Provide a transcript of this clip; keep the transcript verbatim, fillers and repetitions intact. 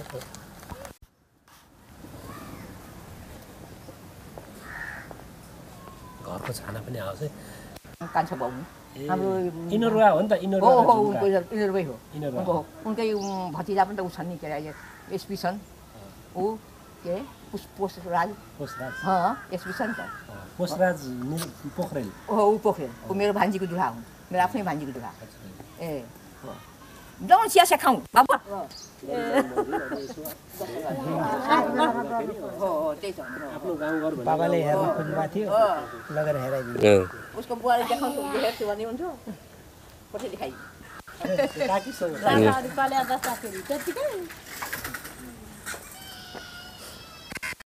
घरको छाना पनि आउँछ है कान्छा बाउ हाम्रो इनरुवा हो नि त इनरुवा हो हो उनको इनरुवै हो इनरुवा उनको उनकै भतिजा पनि त उ छन् नि के अरे एसपी छन् ऊ के पुष पोषराज पोषराज अँ एसपी छ नि त पोषराज पोखरेल हो ऊ पोखरेल ऊ मेरो भान्जीको दुला हुन् मेरो आफ्नै भान्जीको दुला ए हो जाउँ चिया सिया खाउँ बाबु बाबाले हेर्न खोज्नुभएको थियो लगेर हेराइदिनु उसको बुवाले देखाउँछु हेर्छु भने हुन्थ्यो कसरी खाइ काकीसँग पाले आधा साथीहरू त्यतिकै